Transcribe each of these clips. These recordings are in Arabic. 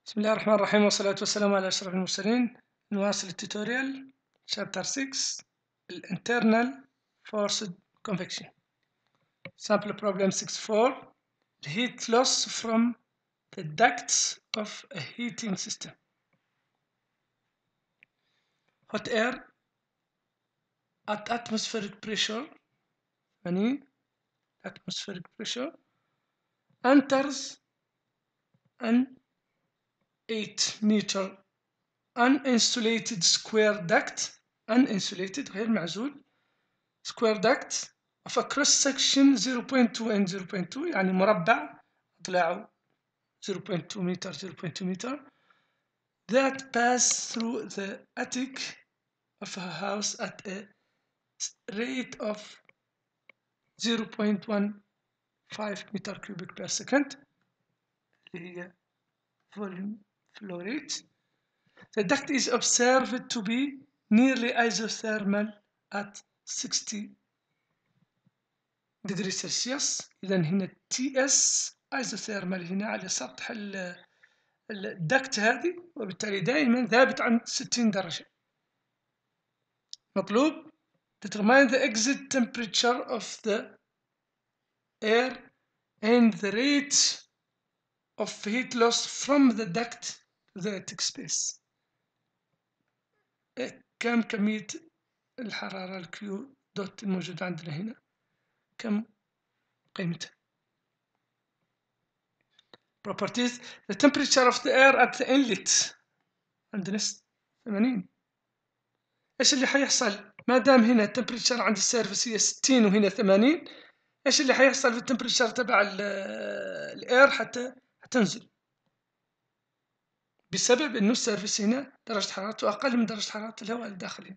بسم الله الرحمن الرحيم والصلاة والسلام على أشرف المرسلين. نواصل التوتوريال Chapter 6 Internal Forced Convection. Sample Problem 64. Heat loss from the ducts of a heating system. Hot air at atmospheric pressure atmospheric pressure enters an 8-meter uninsulated square duct uninsulated غير معزول square duct of a cross section 0.2 and 0.2 يعني مربع أضلاعه 0.2 meter 0.2 meter that pass through the attic of a house at a rate of 0.15 meter cubic per second اللي هي volume flow rate. The duct is observed to be nearly isothermal at 60 ديجري سلسيوس. إذا هنا TS isothermal هنا على سطح الدكت هذه، وبالتالي دائما ثابت عند 60 درجة. مطلوب determine the exit temperature of the air and the rate of heat loss from the duct to the attic space. كم كمية الحرارة الكيو دوت الموجودة عندنا هنا، كم قيمتها؟ Properties. The temperature of the air at the inlet عندنا 80. ايش اللي حيحصل ما دام هنا التمبريتشر عند السيرفس هي 60 وهنا 80؟ ايش اللي حيحصل في التمبريتشر تبع الاير حتى تنزل؟ بسبب انه السيرفس هنا درجة حرارته اقل من درجة حرارة الهواء الداخلي.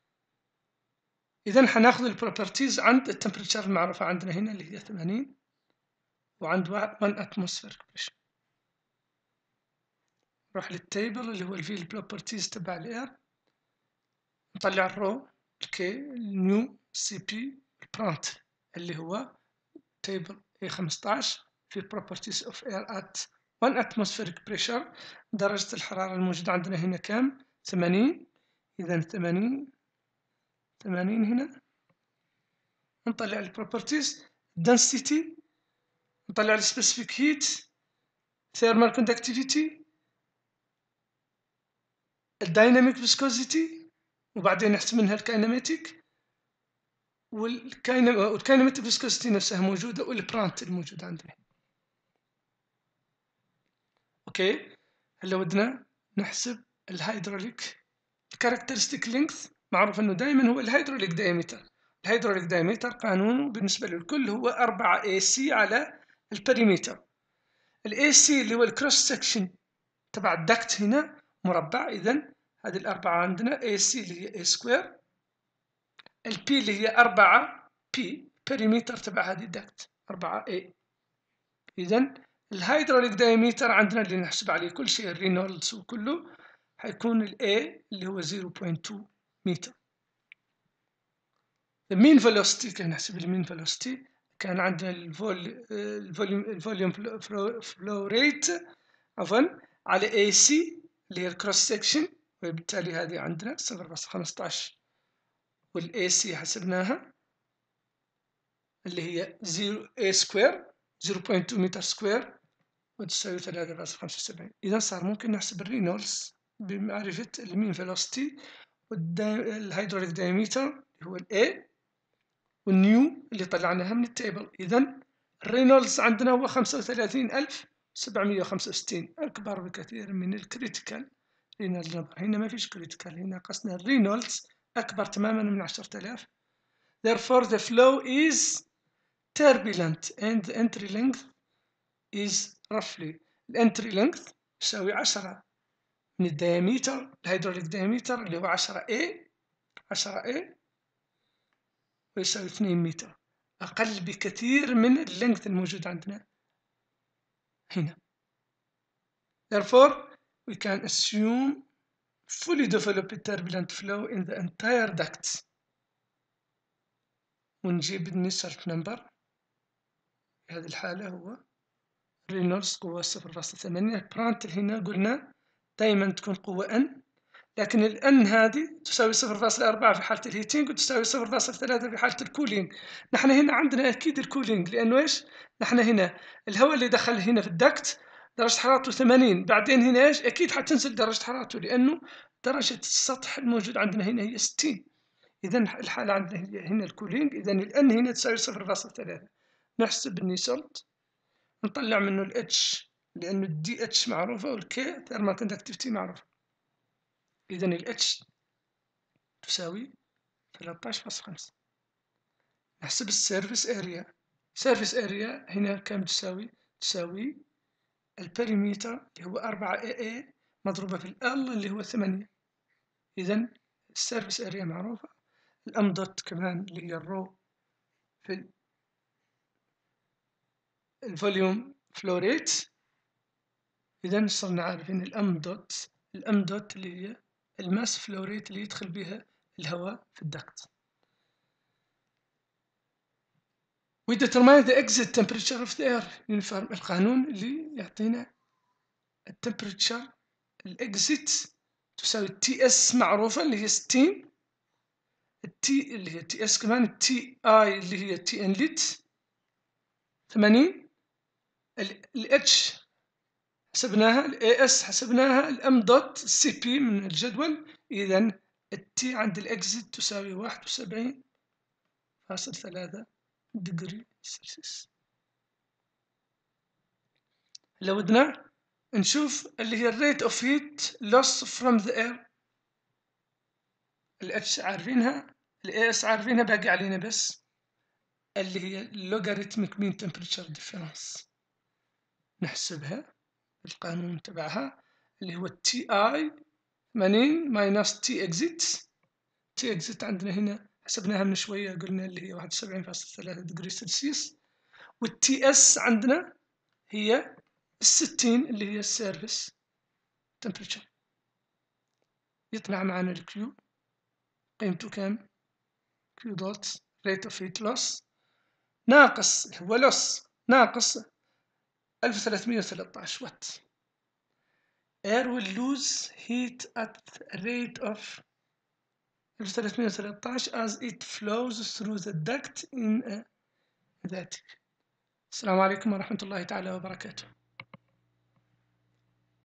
اذا حناخذ البروبرتيز عند التمبريتشر المعروفة عندنا هنا اللي هي 80 وعند 1 اتموسفير بريشر. نروح للتيبل اللي هو الفيل بروبرتيز تبع الاير، نطلع الرو الكي النيو سي بي البرانت اللي هو تيبل A15 في properties of air at 1 atmospheric pressure. درجة الحرارة الموجودة عندنا هنا كام؟ 80. إذا 80 هنا. نطلع البروبرتيز density، نطلع السبيسيفيك هيت، thermal conductivity، الدايناميك فيسكوزيتي، وبعدين نحسب منها الكايناميتيك، والكايناميتيك فيسكوزيتي نفسها موجودة، والبرانت الموجودة عندنا. اوكي، هلا ودنا نحسب الهيدروليك الكاركترستيك لينث. معروف انه دائما هو الهيدروليك دايمتر. الهيدروليك دايمتر قانونه بالنسبه للكل هو 4 AC على البريمتر. الاي سي اللي هو الكروس سكشن تبع الدكت هنا مربع، اذا هذه الاربعه عندنا اي سي اللي هي اي سكوير، البي اللي هي 4 بي بريمتر تبع هذه الدكت 4 اي. اذا الهيدروليك دايمتر عندنا اللي نحسب عليه كل شيء الرينولدز وكله حيكون الاي اللي هو 0.2 متر. المين فيلوسيتي كان نحسب المين فيلوسيتي، كان عندنا الفوليوم فلو ريت عفوا على اي سي اللي هي الكروس سكشن، وبالتالي هذه عندنا 0.15 والاي سي حسبناها اللي هي 0 a سكوير 0.2 متر سكوير وتساوي 3.75. إذا صار ممكن نحسب الرينولدز بمعرفة المين فيلوسيتي والهيدروليك دايمتر اللي هو ال A والنيو اللي طلعناها من التيبل. إذا الرينولدز عندنا هو 35,765 أكبر بكثير من الكريتيكال رينولدز نمبر. هنا ما فيش كريتيكال، هنا قصنا الرينولدز أكبر تماما من 10,000. Therefore the flow is turbulent and the entry length is roughly الانتري لينث يساوي 10 من الدياميتر الهيدروليك دياميتر اللي هو 10 A ويساوي 2 متر، أقل بكثير من اللينث الموجود عندنا هنا. Therefore we can assume fully developed turbulent flow in the entire duct. ونجيب النسرت نمبر في هذه الحالة هو رينولدز قوة 0.8. برانتل هنا قلنا دائما تكون قوة n، لكن الان هذه تساوي 0.4 في حالة الهيتينج وتساوي 0.3 في حالة الكولينج. نحن هنا عندنا أكيد الكولينج، لأنه إيش؟ نحن هنا الهواء اللي دخل هنا في الدكت درجة حرارته 80، بعدين هنا إيش؟ أكيد حتنزل درجة حرارته، لأنه درجة السطح الموجود عندنا هنا هي 60. إذا الحالة عندنا هي هنا الكولينج، إذا الان هنا تساوي 0.3. نحسب النيسلت، نطلع منه الاتش، لأنه الدي اتش معروفة والكي ثيرمال كوندكتيفيتي معروفة. إذا الاتش تساوي 13.5. نحسب السيرفيس اريا. سيرفيس اريا هنا كم تساوي البريمتر اللي هو 4 AA مضروبة في ال اللي هو 8. إذا السيرفيس اريا معروفة. الام دوت كمان اللي هي الرو في الفوليوم فلو ريت. إذا صرنا عارفين الام دوت اللي هي الماس فلو ريت اللي يدخل بها الهواء في الدكت. We determine the exit temperature of the air uniform. القانون اللي يعطينا التمبريتشر الاكزيت تساوي تي اس معروفة اللي هي 60، التي اللي هي تي اس، كمان التي اي اللي هي تي انلت 80، الاتش حسبناها، الاي اس حسبناها، الام دوت السي بي من الجدول. اذا التي عند الاكزيت تساوي 71.3 ديجري سلسيوس. لو بدنا نشوف اللي هي الريت اوف هيت لوس فروم ذا اير، الاتش عارفينها، الاي اس عارفينها، باقي علينا بس اللي هي logarithmic mean temperature difference نحسبها بالقانون تبعها اللي هو تي اي 80 ماينس تي اكزيت. تي اكزيت عندنا هنا حسبناها من شوية، قلنا اللي هي 71.3 ديجري سلسيوس، والتي اس عندنا هي 60 اللي هي السيرفيس تمبريتشر. يطلع معنا الكيو قيمته كام؟ كيو دوت ريت اوف هيت لوس ناقص هو لوس ناقص 1313 وات. air will lose heat at a rate of 1313 as it flows through the duct in a ذاتك. السلام عليكم ورحمة الله تعالى وبركاته.